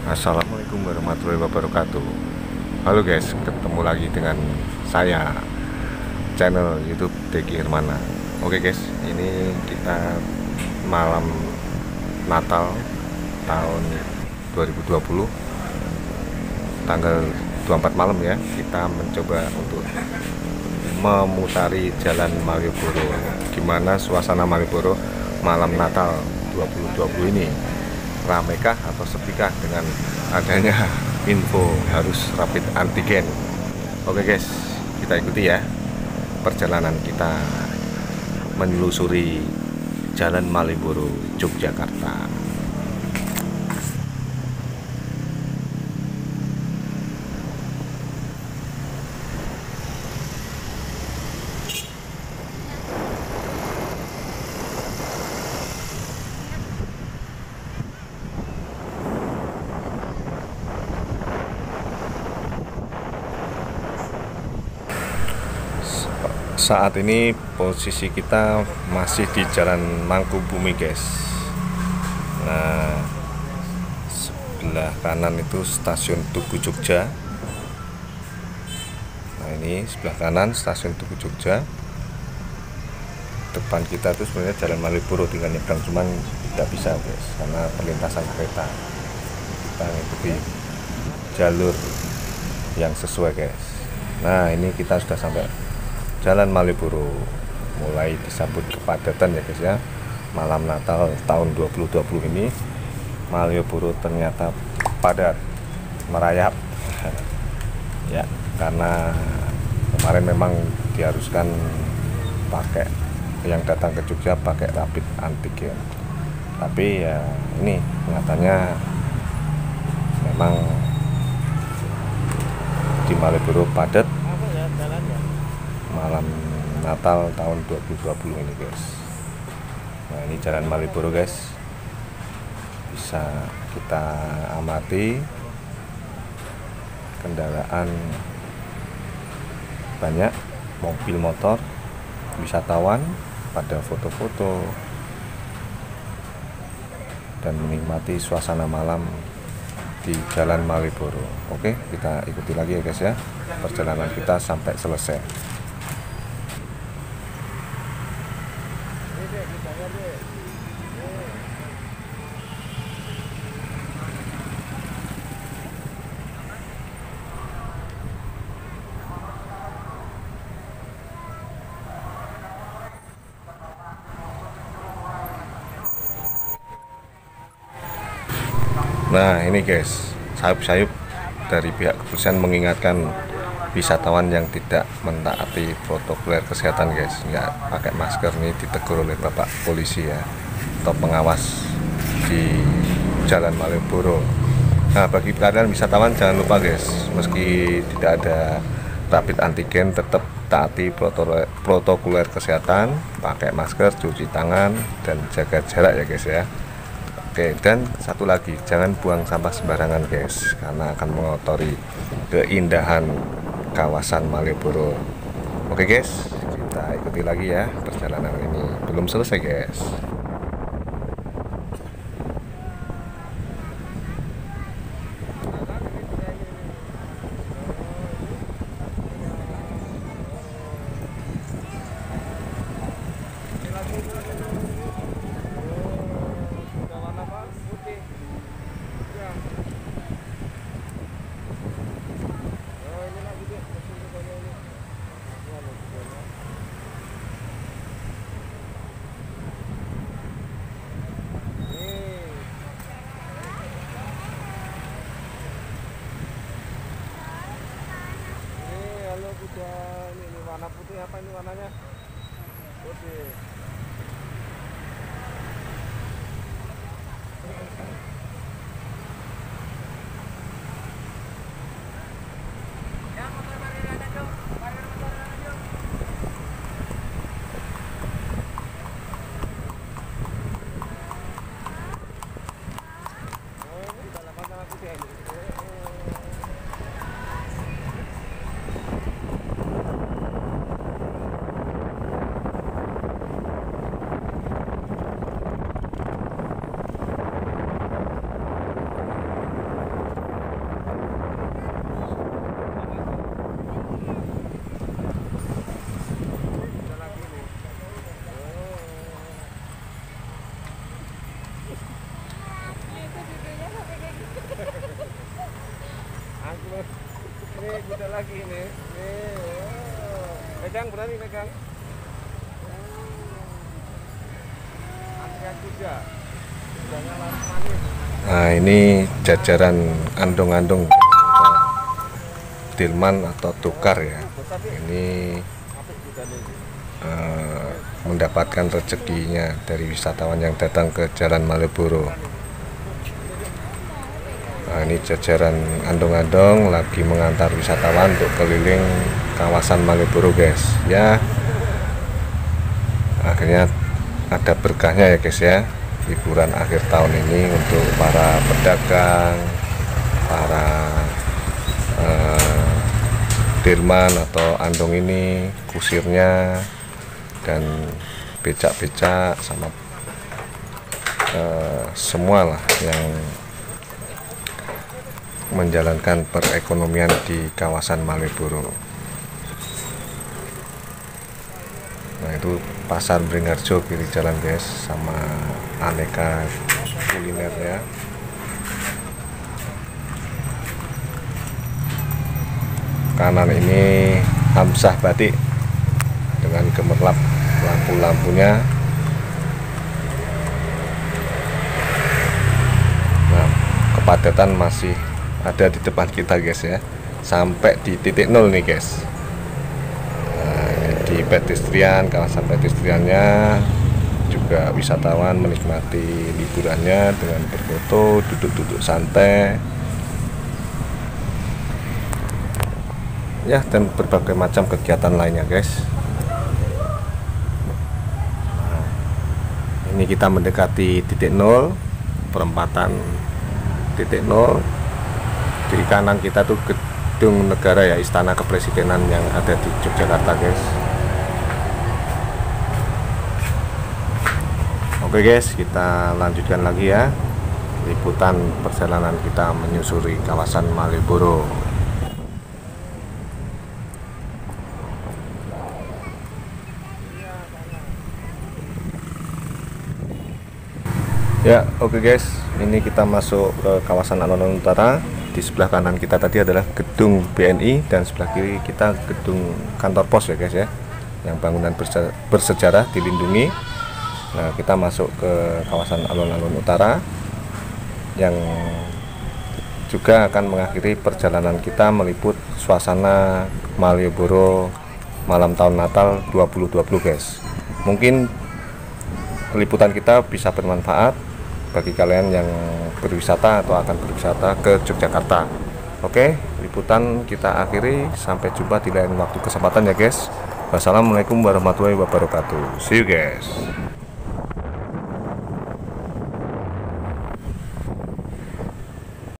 Assalamualaikum warahmatullahi wabarakatuh. Halo guys, ketemu lagi dengan saya, channel YouTube Deki Hermana. Oke guys, ini kita malam Natal tahun 2020, tanggal 24 malam ya. Kita mencoba untuk memutari jalan Malioboro. Gimana suasana Malioboro malam Natal 2020 ini? Ramekah atau sepikah dengan adanya info harus rapid antigen? Oke guys, kita ikuti ya perjalanan kita menelusuri Jalan Malioboro, Yogyakarta. Saat ini posisi kita masih di Jalan Mangkubumi guys. Nah, sebelah kanan itu stasiun Tugu Jogja. Nah, ini sebelah kanan stasiun Tugu Jogja. Depan kita itu sebenarnya Jalan Malioboro, tinggal nyebrang, cuman tidak bisa guys karena perlintasan kereta. Kita ngikuti jalur yang sesuai guys. Nah, ini kita sudah sampai Jalan Malioboro, mulai disambut kepadatan ya guys ya. Malam Natal tahun 2020 ini Malioboro ternyata padat merayap ya, karena kemarin memang diharuskan pakai, yang datang ke Jogja pakai rapid antigen. Tapi ya ini nyatanya memang di Malioboro padat malam Natal tahun 2020 ini guys. Nah, ini Jalan Malioboro guys, bisa kita amati kendaraan banyak, mobil motor, wisatawan pada foto-foto dan menikmati suasana malam di Jalan Malioboro. Oke, kita ikuti lagi ya guys ya perjalanan kita sampai selesai. Nah, ini guys, sayup-sayup dari pihak kepolisian mengingatkan wisatawan yang tidak mentaati protokol kesehatan guys, nggak pakai masker, nih ditegur oleh bapak polisi ya, atau pengawas di Jalan Malioboro. Nah, bagi kalian wisatawan jangan lupa guys, meski tidak ada rapid antigen, tetap taati protokol kesehatan, pakai masker, cuci tangan, dan jaga jarak ya guys ya. Oke, dan satu lagi, jangan buang sampah sembarangan guys, karena akan mengotori keindahan kawasan Malioboro. Oke guys, kita ikuti lagi ya perjalanan ini, belum selesai guys. Ini warna putih, apa ini warnanya? Putih. Ini kuda lagi ini. Pegang, berani pegang. Antrian kuda. Kudanya laris manis. Nah, ini jajaran andong-andong Dilman atau tukar ya. Ini mendapatkan rezekinya dari wisatawan yang datang ke Jalan Malioboro. Nah, ini jajaran andong-andong lagi mengantar wisatawan untuk keliling kawasan Malioboro, guys. Ya, akhirnya ada berkahnya ya, guys ya. Liburan akhir tahun ini untuk para pedagang, para Dilman atau andong ini, kusirnya dan becak-becak sama semua lah yang menjalankan perekonomian di kawasan Malioboro. Nah, itu pasar Beringharjo kiri jalan, guys, sama aneka kuliner ya. Kanan ini Hamzah Batik dengan gemerlap lampu-lampunya. Nah, kepadatan masih ada di depan kita, guys ya, sampai di titik nol nih, guys. Nah, di pedestrian, kawasan pedestriannya juga wisatawan menikmati liburannya dengan berfoto, duduk-duduk santai ya, dan berbagai macam kegiatan lainnya, guys. Nah, ini kita mendekati titik nol, perempatan titik nol. Di kanan kita tuh gedung negara ya, Istana Kepresidenan yang ada di Yogyakarta, guys. Oke, guys, kita lanjutkan lagi ya liputan perjalanan kita menyusuri kawasan Malioboro. Ya, oke, guys, ini kita masuk ke kawasan Alun-Alun Utara. Di sebelah kanan kita tadi adalah gedung BNI dan sebelah kiri kita gedung kantor pos ya, guys ya, yang bangunan bersejarah dilindungi. Nah, kita masuk ke kawasan Alun-Alun Utara yang juga akan mengakhiri perjalanan kita meliput suasana Malioboro malam tahun Natal 2020, guys. Mungkin liputan kita bisa bermanfaat bagi kalian yang berwisata atau akan berwisata ke Yogyakarta. Oke, liputan kita akhiri. Sampai jumpa di lain waktu kesempatan ya, guys. Wassalamualaikum warahmatullahi wabarakatuh. See you, guys.